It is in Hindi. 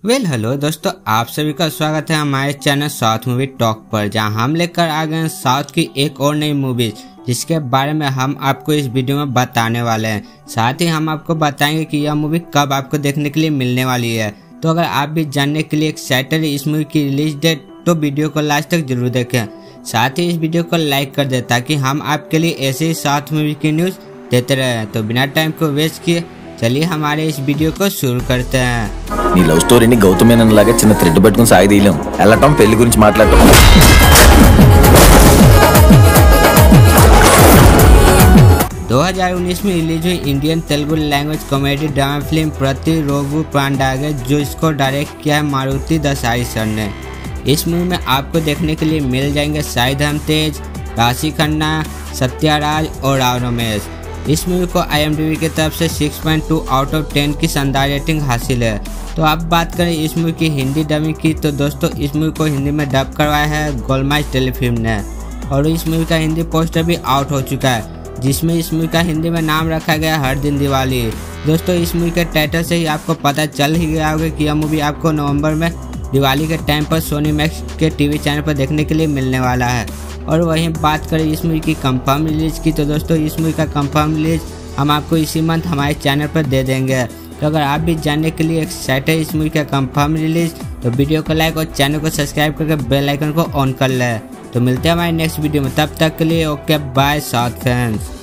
हेलो दोस्तों, आप सभी का स्वागत है हमारे चैनल साउथ मूवी टॉक पर, जहां हम लेकर आ गए हैं साउथ की एक और नई मूवी जिसके बारे में हम आपको इस वीडियो में बताने वाले हैं। साथ ही हम आपको बताएंगे कि यह मूवी कब आपको देखने के लिए मिलने वाली है। तो अगर आप भी जानने के लिए एक्साइटेड है इस मूवी की रिलीज डेट, तो वीडियो को लास्ट तक जरूर देखें। साथ ही इस वीडियो को लाइक कर दे ताकि हम आपके लिए ऐसे ही साउथ मूवी की न्यूज देते रहे। तो बिना टाइम को वेस्ट किए चलिए हमारे इस वीडियो को शुरू करते हैं। नी लव स्टोरी गौतमेनలాగా చిన్న థ్రెడ్ పట్టుకొని సాగదీయలేం, వెళ్ళటం పెళ్లి గురించి మాట్లాడటం। 2019 में रिलीज हुई Indian Telugu language comedy drama film Pratiroju Pandage, जो इसको डायरेक्ट किया है मारुति दसाई सर ने। इस मूवी में आपको देखने के लिए मिल जाएंगे शाहिद हमतेज, राशि खन्ना, सत्याराज और राव रमेश। इस मूवी को IMDb की तरफ से 6.2 आउट ऑफ 10 की शानदार रेटिंग हासिल है। तो अब बात करें इस मूवी की हिंदी डबिंग की, तो दोस्तों इस मूवी को हिंदी में डब करवाया है गोलमाइज टेलीफिल्म ने, और इस मूवी का हिंदी पोस्टर भी आउट हो चुका है, जिसमें इस मूवी का हिंदी में नाम रखा गया हर दिन दिवाली। दोस्तों इस मूवी के टाइटल से ही आपको पता चल ही गया होगा कि यह मूवी आपको नवंबर में दिवाली के टाइम पर सोनी मैक्स के टीवी चैनल पर देखने के लिए मिलने वाला है। और वहीं बात करें इस मूवी की कंफर्म रिलीज की, तो दोस्तों इस मूवी का कंफर्म रिलीज हम आपको इसी मंथ हमारे चैनल पर दे देंगे। तो अगर आप भी जानने के लिए एक्साइटेड इस मूवी का कंफर्म रिलीज, तो वीडियो को लाइक और चैनल को सब्सक्राइब करके बेल आइकन को ऑन कर ले। तो मिलते हैं हमारे नेक्स्ट वीडियो में, तब तक के लिए ओके बाय साउथ फैंस।